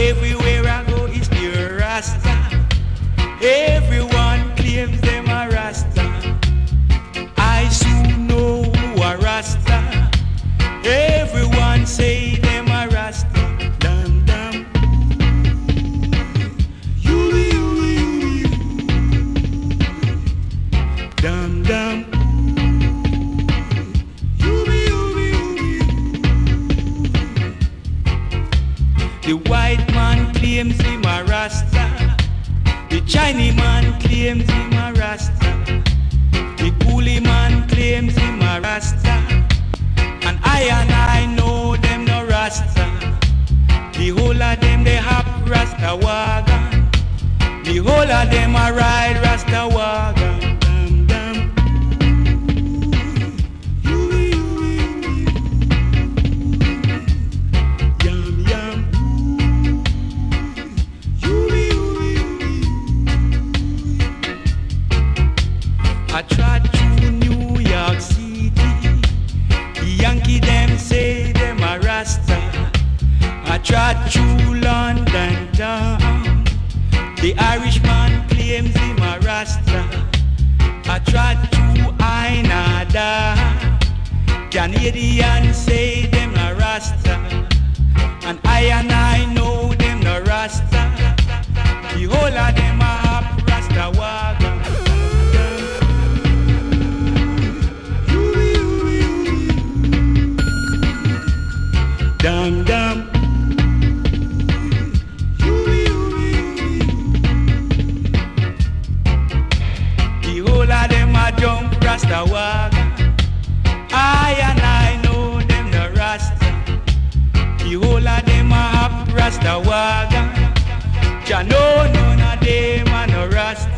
Everywhere I go is pure Rasta. Everyone claims them a Rasta. I soon know who a Rasta. Everyone say them a Rasta. Dum dum. Dum dum. The white man claims him a Rasta. The Chinese man claims him a Rasta. The coolie man claims him a Rasta. And I know them no Rasta. The whole of them they have Rasta wagon. The whole of them a ride Rasta wagon. Dum dum. Yum yum. I tried to New York City. The Yankee them say them a Rasta. I tried to London town. The Irishman claims him a Rasta. I tried to Ainada. Canadians say them a Rasta. And I know them no Rasta. The whole of them a have Rasta wagon. Dum dum. The whole of them a jump Rasta wagon. I know them no Rasta. The whole of them a have Rasta wagon. Ja know none of them a no Rasta.